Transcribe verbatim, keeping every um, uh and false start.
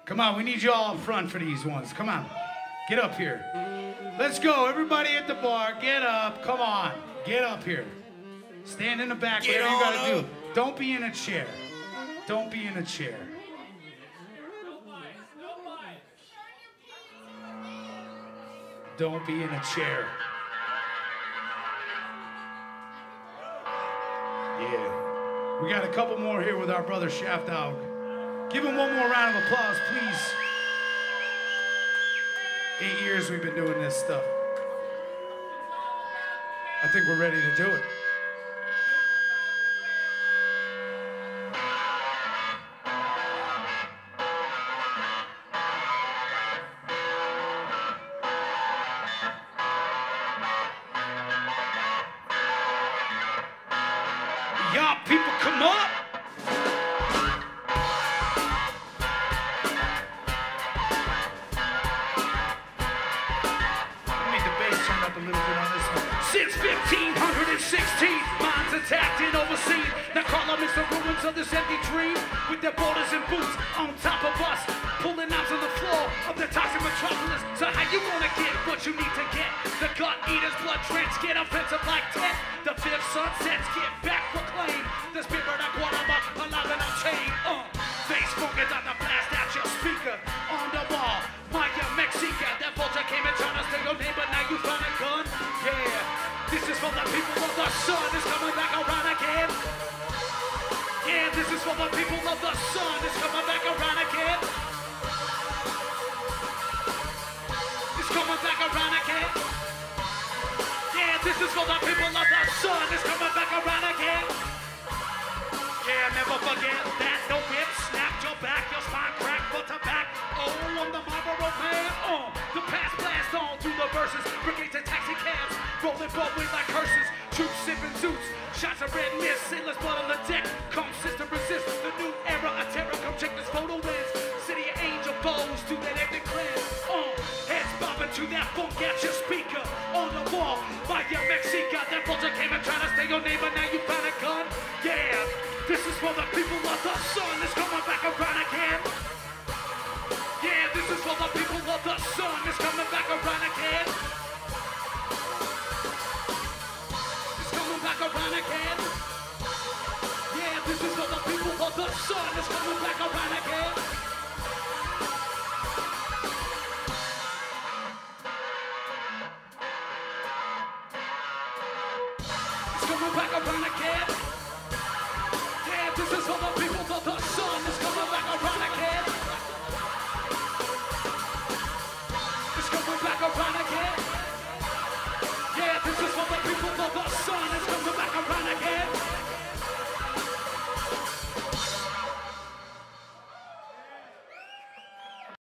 Come on, we need you all up front for these ones. Come on, get up here. Let's go, everybody at the bar, get up. Come on, get up here. Stand in the back, Get whatever you gotta on do. Don't be in a chair. Don't be in a chair. Don't be in a chair. Yeah. We got a couple more here with our brother Shaft Dog. Give him one more round of applause, please. Eight years we've been doing this stuff. I think we're ready to do it. Y'all people come up. Since fifteen sixteen, minds attacked and overseen. Now call them the ruins of this empty dream. With their borders and boots on top of us, pulling knives on the floor of the toxic metropolis. So how you gonna get what you need to get? The gut eaters, blood trends get offensive like death. The fifth sunsets get back proclaimed. The spirit of Guatemala alive and unchained. Uh, face focus on the blast at your speaker. On the wall, Maya Mexica. That vulture came and tried to steal your name, but now you found a gun. Yeah. This is for the people of the sun, it's coming back around again. Yeah, this is for the people of the sun, it's coming back around again. It's coming back around again. Yeah, this is for the people of the sun, it's coming back around again. Yeah, never forget that, no whip, snapped your back, your spine cracked, but to back. Oh, I'm the Marlboro man, uh, the past blast on through the verses, brigades and taxi cabs. Rolling bubbly like curses, troops sipping suits, shots of red mist, sailors blood on the deck. Come system resist the new era of terror. Come check this photo lens. City of angel bows to that ethnic cleanse. Uh, heads bobbing to that funk at your speaker. On the wall, Maya Mexica. That vulture came and tried to stay your neighbor. Now you found a gun. Yeah, this is for the people of the sun. It's coming back around again.